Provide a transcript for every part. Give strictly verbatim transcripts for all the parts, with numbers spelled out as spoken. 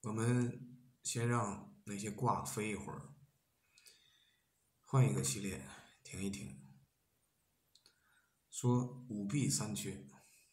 我们先让那些卦飞一会儿，换一个系列停一停。说五弊三缺，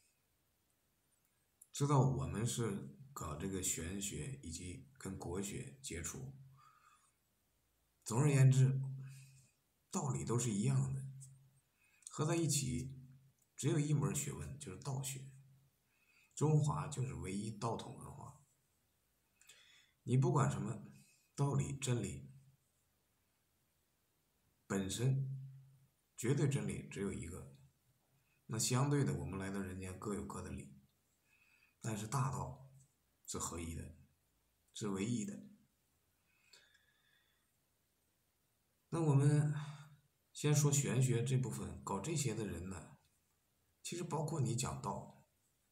知道我们是搞这个玄学以及跟国学接触，总而言之，道理都是一样的，合在一起只有一门学问，就是道学。中华就是唯一道统文化。你不管什么道理真理，本身绝对真理只有一个，那相对的我们来到人间各有各的理，但是大道是合一的，是唯一的。那我们先说玄学这部分，搞这些的人呢，其实包括你讲道，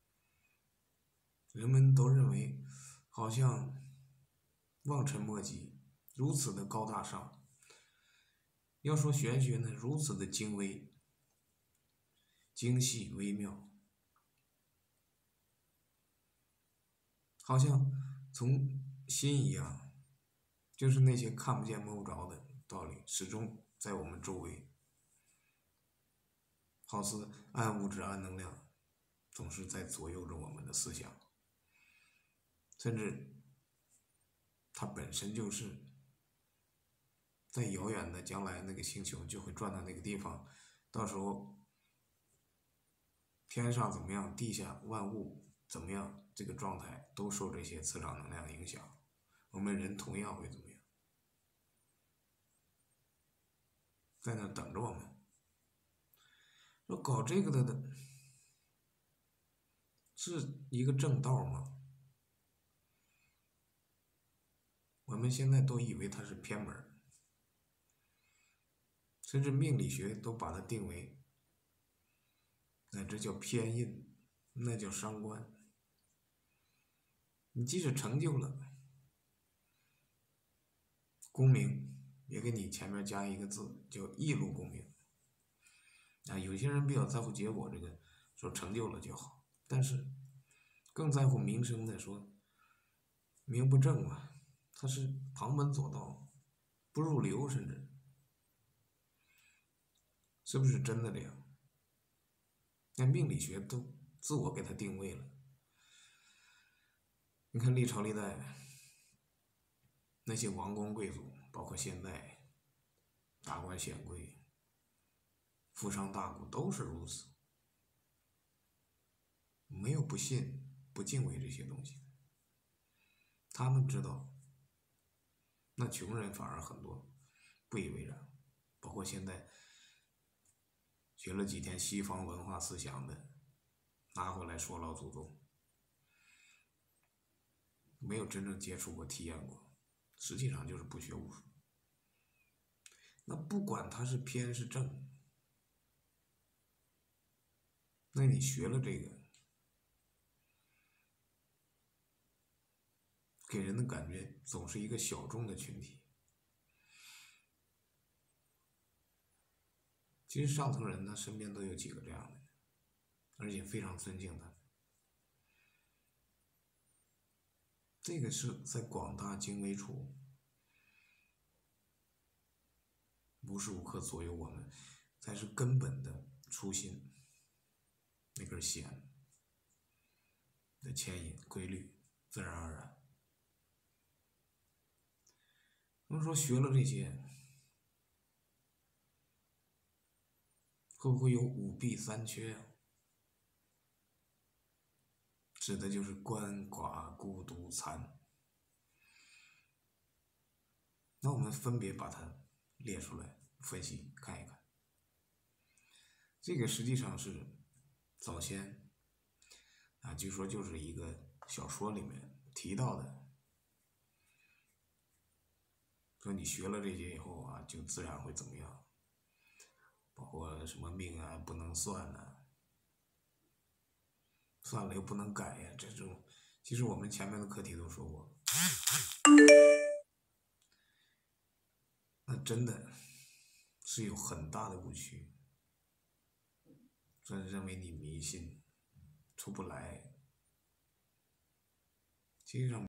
人们都认为好像望尘莫及，如此的高大上。要说玄学呢，如此的精微、精细、微妙，好像从心一样，就是那些看不见摸不着的道理，始终在我们周围，好似暗物质、暗能量，总是在左右着我们的思想，甚至它本身就是在遥远的将来那个星球就会转到那个地方，到时候天上怎么样，地下万物怎么样，这个状态都受这些磁场能量影响，我们人同样会怎么样，在那等着我们。说搞这个的的是一个正道吗？我们现在都以为它是偏门，甚至命理学都把它定为，那这叫偏印，那叫伤官。你即使成就了功名，也给你前面加一个字，叫一路功名。啊，有些人比较在乎结果，这个说成就了就好，但是更在乎名声的说，名不正嘛，他是旁门左道，不入流，甚至是不是真的这样？那命理学都自我给他定位了。你看历朝历代那些王公贵族，包括现代达官显贵、富商大贾都是如此，没有不信、不敬畏这些东西。他们知道，那穷人反而很多不以为然，包括现在学了几天西方文化思想的，拿回来说老祖宗，没有真正接触过、体验过，实际上就是不学无术。那不管他是偏是正，那你学了这个，给人的感觉总是一个小众的群体。其实上层人呢，身边都有几个这样的，而且非常尊敬他。这个是在广大精微处，无时无刻左右我们，才是根本的初心，那根弦的牵引规律，自然而然。我们说学了这些，会不会有五弊三缺啊？指的就是鳏寡孤独残。那我们分别把它列出来分析看一看。这个实际上是早先啊，据说就是一个小说里面提到的，说你学了这些以后啊，就自然会怎么样，包括什么命啊不能算啊，算了又不能改呀，这种其实我们前面的课题都说过，那真的是有很大的误区。说认为你迷信出不来，实际上